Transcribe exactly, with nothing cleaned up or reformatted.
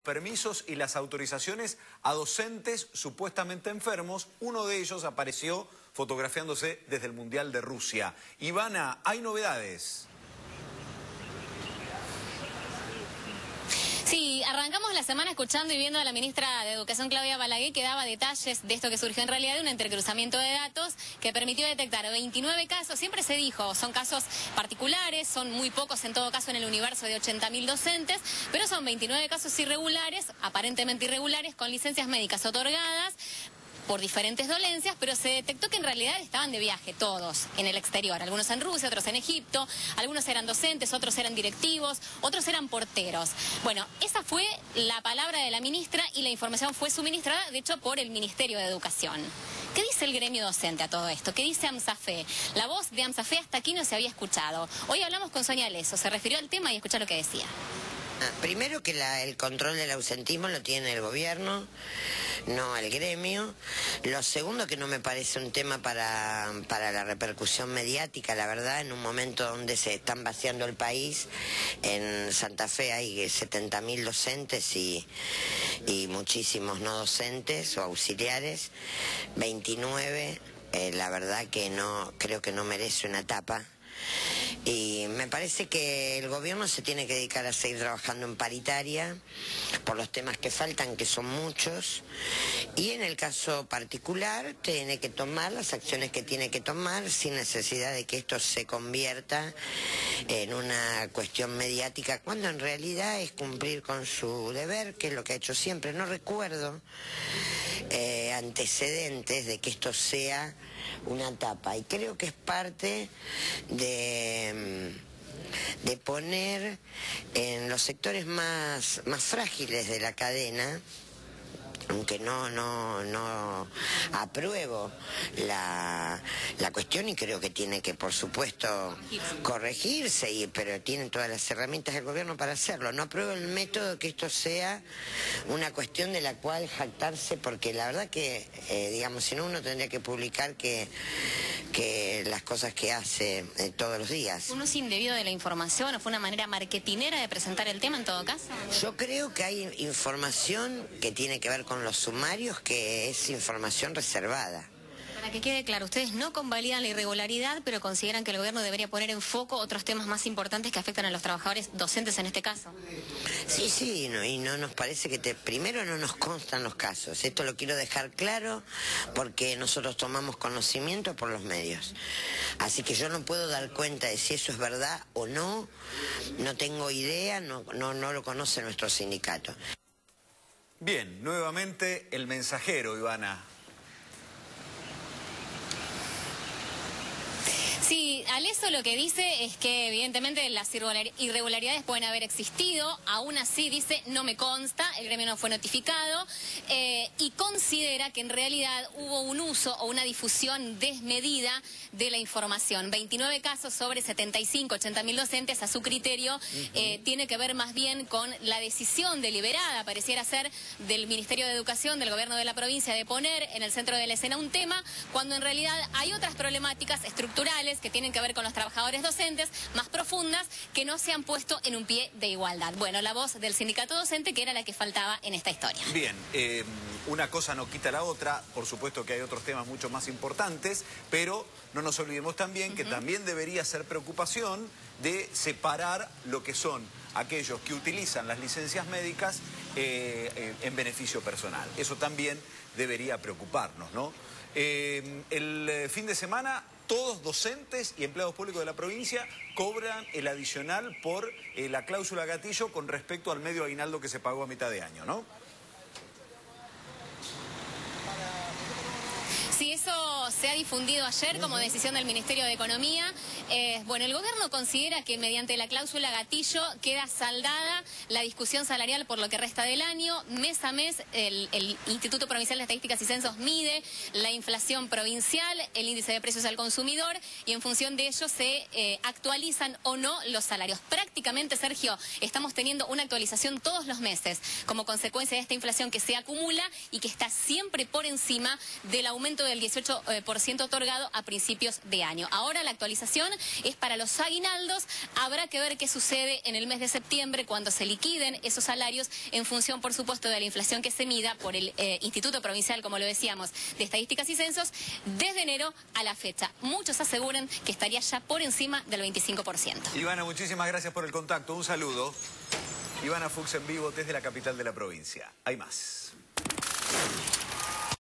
permisos y las autorizaciones a docentes supuestamente enfermos. Uno de ellos apareció fotografiándose desde el Mundial de Rusia. Ivana, hay novedades. Sí, arrancamos la semana escuchando y viendo a la ministra de Educación, Claudia Balaguer, que daba detalles de esto que surgió en realidad de un entrecruzamiento de datos que permitió detectar veintinueve casos. Siempre se dijo, son casos particulares, son muy pocos en todo caso en el universo de ochenta mil docentes, pero son veintinueve casos irregulares, aparentemente irregulares, con licencias médicas otorgadas por diferentes dolencias, pero se detectó que en realidad estaban de viaje todos en el exterior, algunos en Rusia, otros en Egipto, algunos eran docentes, otros eran directivos, otros eran porteros. Bueno, esa fue la palabra de la ministra y la información fue suministrada, de hecho, por el Ministerio de Educación. ¿Qué dice el gremio docente a todo esto? ¿Qué dice AMSAFE? La voz de AMSAFE hasta aquí no se había escuchado. Hoy hablamos con Sonia Leso, se refirió al tema y escuchá lo que decía. Primero que la, el control del ausentismo lo tiene el gobierno, no el gremio. Lo segundo que no me parece un tema para, para la repercusión mediática, la verdad, en un momento donde se están vaciando el país. En Santa Fe hay setenta mil docentes y, y muchísimos no docentes o auxiliares, veintinueve, eh, la verdad que no, creo que no merece una tapa. Y me parece que el gobierno se tiene que dedicar a seguir trabajando en paritaria por los temas que faltan, que son muchos, y en el caso particular tiene que tomar las acciones que tiene que tomar sin necesidad de que esto se convierta en una cuestión mediática, cuando en realidad es cumplir con su deber, que es lo que ha hecho siempre. No recuerdo eh, antecedentes de que esto sea una etapa, y creo que es parte de, de poner en los sectores más, más frágiles de la cadena, aunque no, no, no apruebo la, la cuestión y creo que tiene que, por supuesto, corregirse, y, pero tienen todas las herramientas del gobierno para hacerlo. No apruebo el método que esto sea una cuestión de la cual jactarse, porque la verdad que, eh, digamos, si no, uno tendría que publicar que, que las cosas que hace eh, todos los días. ¿Un uso indebido de la información o fue una manera marketinera de presentar el tema en todo caso? Yo creo que hay información que tiene que ver con los sumarios, que es información reservada. Para que quede claro, ustedes no convalidan la irregularidad, pero consideran que el gobierno debería poner en foco otros temas más importantes que afectan a los trabajadores docentes en este caso. Sí, sí, no, y no nos parece que te, primero no nos constan los casos. Esto lo quiero dejar claro porque nosotros tomamos conocimiento por los medios. Así que yo no puedo dar cuenta de si eso es verdad o no. No tengo idea, no, no, no lo conoce nuestro sindicato. Bien, nuevamente el mensajero, Ivana. Sí, Aleso lo que dice es que evidentemente las irregularidades pueden haber existido, aún así dice no me consta, el gremio no fue notificado, eh, y considera que en realidad hubo un uso o una difusión desmedida de la información. veintinueve casos sobre setenta y cinco, ochenta mil docentes, a su criterio, uh-huh. eh, tiene que ver más bien con la decisión deliberada, pareciera ser, del Ministerio de Educación, del gobierno de la provincia, de poner en el centro de la escena un tema, cuando en realidad hay otras problemáticas estructurales que tienen que ver con los trabajadores docentes, más profundas, que no se han puesto en un pie de igualdad. Bueno, la voz del sindicato docente, que era la que faltaba en esta historia. Bien, eh, una cosa no quita la otra, por supuesto que hay otros temas mucho más importantes, pero no nos olvidemos también uh-huh. que también debería ser preocupación de separar lo que son aquellos que utilizan las licencias médicas eh, eh, en beneficio personal. Eso también debería preocuparnos, ¿no? Eh, el fin de semana todos docentes y empleados públicos de la provincia cobran el adicional por eh, la cláusula gatillo con respecto al medio aguinaldo que se pagó a mitad de año, ¿no? Sí, eso se ha difundido ayer como decisión del Ministerio de Economía. Eh, bueno, el gobierno considera que mediante la cláusula gatillo queda saldada la discusión salarial por lo que resta del año. Mes a mes el, el Instituto Provincial de Estadísticas y Censos mide la inflación provincial, el índice de precios al consumidor, y en función de ello se eh, actualizan o no los salarios. Prácticamente, Sergio, estamos teniendo una actualización todos los meses como consecuencia de esta inflación que se acumula y que está siempre por encima del aumento de del dieciocho por ciento otorgado a principios de año. Ahora la actualización es para los aguinaldos. Habrá que ver qué sucede en el mes de septiembre cuando se liquiden esos salarios en función, por supuesto, de la inflación que se mida por el eh, Instituto Provincial, como lo decíamos, de Estadísticas y Censos, desde enero a la fecha. Muchos aseguran que estaría ya por encima del veinticinco por ciento. Ivana, muchísimas gracias por el contacto. Un saludo. Ivana Fuchs en vivo desde la capital de la provincia. Hay más.